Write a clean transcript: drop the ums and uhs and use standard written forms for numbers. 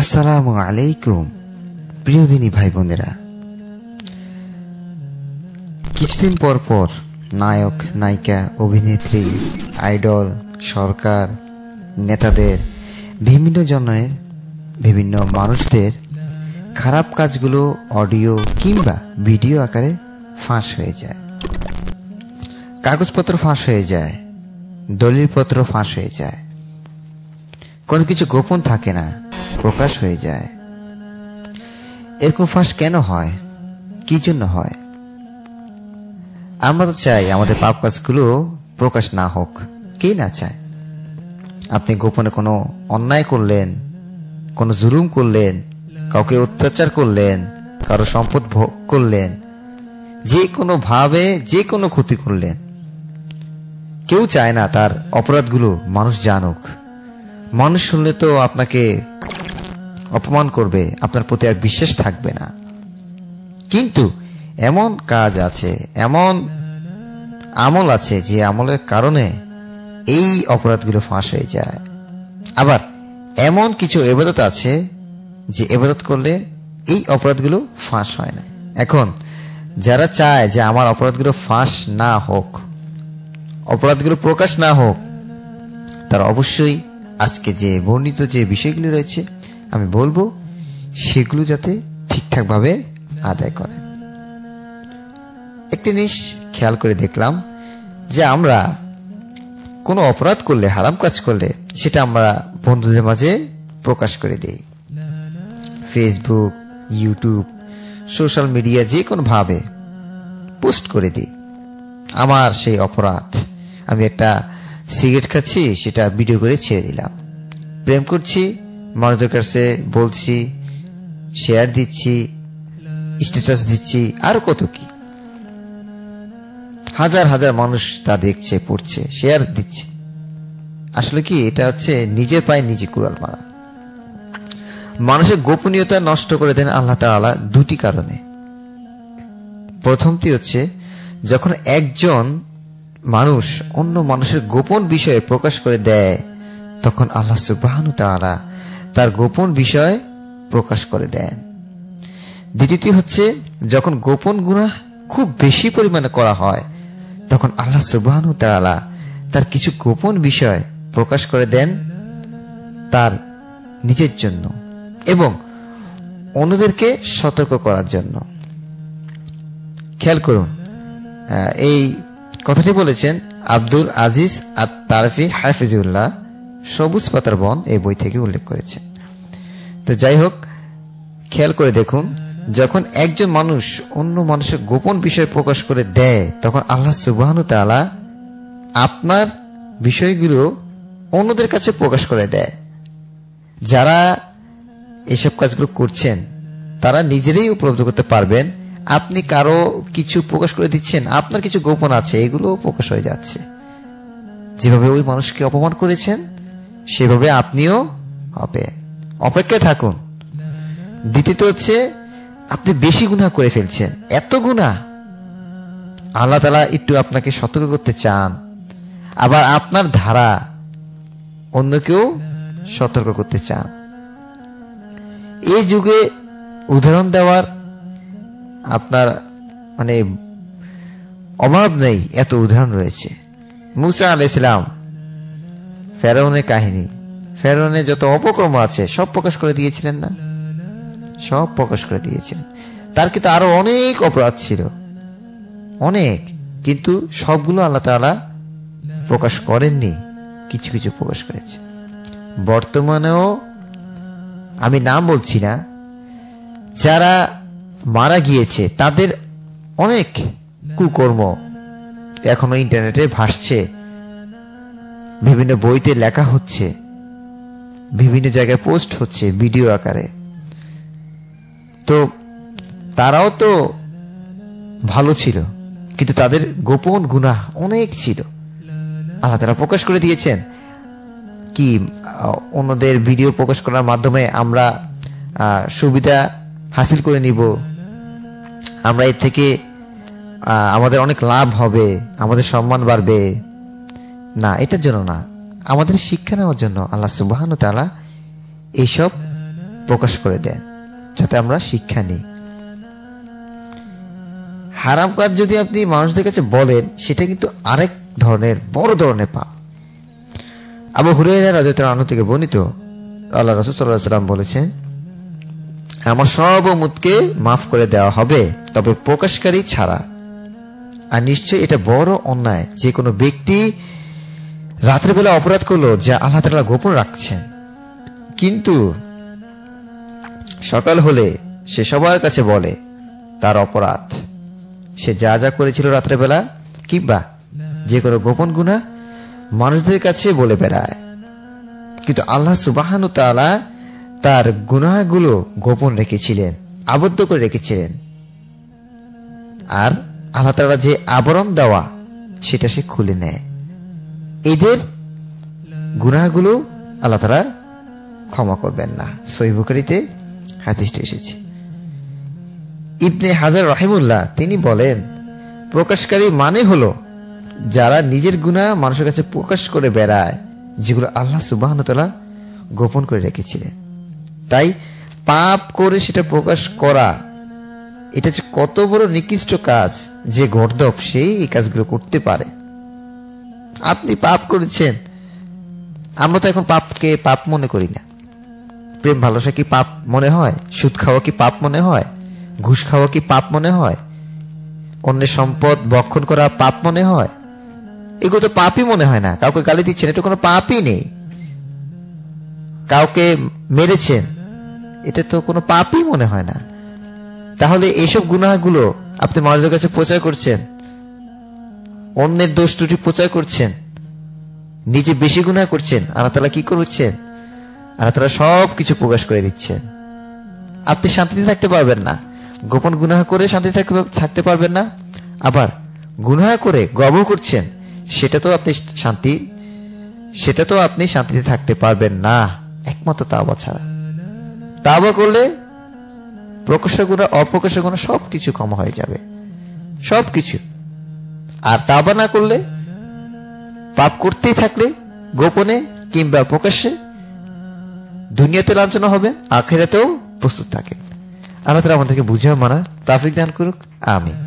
আসসালামু আলাইকুম প্রিয় দিনী ভাই বোনেরা। কিছুদিন পর পর নায়ক নায়িকা অভিনেত্রী আইডল সরকার নেতাদের বিভিন্ন জনের বিভিন্ন মানুষদের খারাপ কাজগুলো অডিও কিংবা ভিডিও আকারে ফাঁস হয়ে যায়, কাগজপত্র ফাঁস হয়ে যায়, দলিলপত্র ফাঁস হয়ে যায়, কোনো কিছু গোপন থাকে না, প্রকাশ হয়ে যায়। এরকম ফাঁস কেন হয়, কি জন্য হয়? আমরা তো চাই আমাদের পাপ কাজগুলো প্রকাশ না হোক, কে না চায়? আপনি গোপনে কোনো অন্যায় করলেন, কোনো জুলুম করলেন, কাউকে অত্যাচার করলেন, কারো সম্পদ ভোগ করলেন, যে কোনো ভাবে যে কোনো ক্ষতি করলেন, কেউ চায় না তার অপরাধগুলো মানুষ জানুক। মানুষ শুনলে তো আপনাকে অপমান করবে, আপনার প্রতি আর বিশ্বাস থাকবে না। কিন্তু এমন কাজ আছে, এমন আমল আছে যে আমলের কারণে এই অপরাধগুলো ফাঁস হয়ে যায়। আবার এমন কিছু ইবাদত আছে যে ইবাদত করলে এই অপরাধগুলো ফাঁস হয় না। এখন যারা চায় যে আমার অপরাধগুলো ফাঁস না হোক, অপরাধগুলো প্রকাশ না হোক, তারা অবশ্যই আজকে যে বর্ণিত যে বিষয়গুলি রয়েছে আমি বলবো সেগুলো যাতে ঠিকঠাকভাবে আদায় করেন। একটি জিনিস খেয়াল করে দেখলাম যে আমরা কোনো অপরাধ করলে, হারাম কাজ করলে সেটা আমরা বন্ধুদের মাঝে প্রকাশ করে দিই, ফেসবুক, ইউটিউব, সোশ্যাল মিডিয়া যে কোনোভাবে পোস্ট করে দিই আমার সেই অপরাধ। আমি একটা সিগারেট খাচ্ছি, সেটা ভিডিও করে ছেড়ে দিলাম। প্রেম করছি, মানুষদের কাছে বলছি, শেয়ার দিচ্ছি, স্ট্যাটাস দিচ্ছি, আরো কত কি। হাজার হাজার মানুষ তা দেখছে, পড়ছে, শেয়ার দিচ্ছে। আসলে কি এটা হচ্ছে নিজের পায়ে নিজে কুড়াল মারা। মানুষের গোপনীয়তা নষ্ট করে দেন আল্লাহ তাআলা দুটি কারণে। প্রথমটি হচ্ছে যখন একজন মানুষ অন্য মানুষের গোপন বিষয়ে প্রকাশ করে দেয়, তখন আল্লাহ সুবহানাহু তাআলা তার গোপন বিষয় প্রকাশ করে দেন। দ্বিতীয়টি হচ্ছে যখন গোপন গুনাহ খুব বেশি পরিমাণে করা হয়, তখন আল্লাহ সুবহানাহু তাআলা তার কিছু গোপন বিষয় প্রকাশ করে দেন তার নিজের জন্য এবং অন্যদেরকে সতর্ক করার জন্য। খেয়াল করুন, এই কথাটি বলেছেন আব্দুল আজিজ আত-তারফি হাফিজুল্লাহ, সবুজ পাতার বন এই বই থেকে উল্লেখ করেছেন। তো যাই হোক, খেয়াল করে দেখুন, যখন একজন মানুষ অন্য মানুষের গোপন বিষয় প্রকাশ করে দেয়, তখন আল্লাহ সুবহানাহু তাআলা আপনার বিষয়গুলো অন্যদের কাছে প্রকাশ করে দেয়। যারা এসব কাজগুলো করছেন তারা নিজেরাই উপলব্ধ করতে পারবেন আপনি কারো কিছু প্রকাশ করে দিচ্ছেন, আপনার কিছু গোপন আছে, এগুলো প্রকাশ হয়ে যাচ্ছে। যেভাবে ওই মানুষকে অপমান করেছেন সেভাবে আপনিও হবে, অপেক্ষায় থাকুন। দ্বিতীয়ত হচ্ছে আপনি বেশি গুনাহ করে ফেলছেন, এত গুনাহ আল্লাহ তাআলা একটু আপনাকে সতর্ক করতে চান, আবার আপনার ধারা অন্যকেও সতর্ক করতে চান। এই যুগে উদাহরণ দেওয়ার আপনার মানে অভাব নেই, এত উদাহরণ রয়েছে। মুসা আলাইহিস সালাম, ফেরাউনের কাহিনী, ফেরাউনের যত অপকর্ম আছে সব প্রকাশ করে দিয়েছিলেন না? সব প্রকাশ করে দিয়েছিলেন। তার কিন্তু আরো অনেক অপরাধ ছিল, অনেক, কিন্তু সবগুলো আল্লাহ তাআলা প্রকাশ করেননি, কিছু কিছু প্রকাশ করেছে। বর্তমানেও আমি নাম বলছি না, যারা মারা গিয়েছে তাদের অনেক কুকর্ম এখনো ইন্টারনেটে ভাসছে, বিভিন্ন বইতে লেখা হচ্ছে, বিভিন্ন জায়গায় পোস্ট হচ্ছে ভিডিও আকারে। তো তারাও তো ভালো ছিল, কিন্তু তাদের গোপন গুনাহ অনেক ছিল, আল্লাহ তাআলা প্রকাশ করে দিয়েছেন। কি অন্যদের ভিডিও প্রকাশ করার মাধ্যমে আমরা সুবিধা হাসিল করে নিব, আমরা এর থেকে আমাদের অনেক লাভ হবে, আমাদের সম্মান বাড়বে? না, এটার জন্য না, আমাদের শিক্ষা নেওয়ার জন্য আল্লাহ সুবহানাহু তাআলা এইসব প্রকাশ করে দেন, যাতে আমরা শিক্ষা নিই। হারাম কাজ যদি আপনি মানুষদের কাছে বলেন, সেটা কিন্তু আরেক ধরনের বড় ধরনের পাপ। আবু হুরায়রা রাদিয়াল্লাহু আনহু থেকে বর্ণিত, আল্লাহ রাসূল সাল্লাল্লাহু আলাইহি ওয়াসাল্লাম বলেছেন, আমার সব উম্মতকে মাফ করে দেওয়া হবে, তবে প্রকাশকারী ছাড়া। আর নিশ্চয় এটা বড় অন্যায় যে কোনো ব্যক্তি রাতের বেলা অপরাধ করলো যা আল্লাহ তাআলা গোপন রাখছেন, কিন্তু সকাল হলে সে সবার কাছে বলে তার অপরাধ, সে যা যা করেছিল রাতের বেলা কিংবা যে কোনো গোপন গুনাহ মানুষদের কাছে বলে বেড়ায়। কিন্তু আল্লাহ সুবহানাহু ওয়া তাআলা তার গুনাহগুলো গোপন রেখেছিলেন, আবদ্ধ করে রেখেছিলেন। আর আল্লাহ তাআলা যে আবরণ দেওয়া সেটা সে খুলে নেয়। এদের গুনাহগুলো আল্লাহ তাআলা ক্ষমা করবেন না। সহিহ বুখারীতে হাদিসটি এসেছে। ইবনে হাজার রাহিমাহুল্লাহ তিনি বলেন, প্রকাশকারী মানে হলো যারা নিজের গুনাহ মানুষের কাছে প্রকাশ করে বেড়ায়, যেগুলো আল্লাহ সুবহানাহু ওয়া তাআলা গোপন করে রেখেছিলেন। তাই পাপ করে সেটা প্রকাশ করা, এটা যে কত বড় নিকৃষ্ট কাজ, যে গর্দভ সেই এই কাজগুলো করতে পারে। আপনি পাপ করেছেন, আমরা তো এখন পাপকে পাপ মনে করি না। প্রেম ভালোবাসা কি পাপ মনে হয়? সুদ খাওয়া কি পাপ মনে হয়? ঘুষ খাওয়া কি পাপ মনে হয়? অন্যের সম্পদ ভক্ষণ করা পাপ মনে হয়? এগুলো তো পাপই মনে হয় না। কাউকে গালি দিচ্ছেন, এটা কোনো পাপই নেই। কাউকে মেরেছেন, এটা তো কোনো পাপই মনে হয় না। তাহলে এইসব গুনাহগুলো আপনি মানুষের কাছে প্রচার করছেন, অন্যের দোষ ত্রুটি প্রচার করছেন, নিজে বেশি গুনাহ করছেন। আল্লাহ তাআলা কি করছেন? আল্লাহ তাআলা সব কিছু প্রকাশ করে দিচ্ছেন। আপনি শান্তিতে থাকতে পারবেন না, গোপন গুনাহ করে শান্তিতে থাকতে পারবেন না। আবার গুনাহ করে গর্ব করছেন, সেটাতেও আপনি শান্তিতে থাকতে পারবেন না, একমাত্র তাওবা ছাড়া। তাওবা করলে প্রকাশ্য গুনাহ অপ্রকাশ্য গুনাহ সবকিছু ক্ষমা হয়ে যাবে, সবকিছু। আর তাওবা না করলে, পাপ করতেই থাকলে গোপনে কিংবা প্রকাশ্যে, দুনিয়াতে লাঞ্ছনা হবেন, আখিরাতেও প্রস্তুত থাকেন। আল্লাহ তাআলা আমাদেরকে বুঝিয়ে মানার তৌফিক দান করুক। আমিন।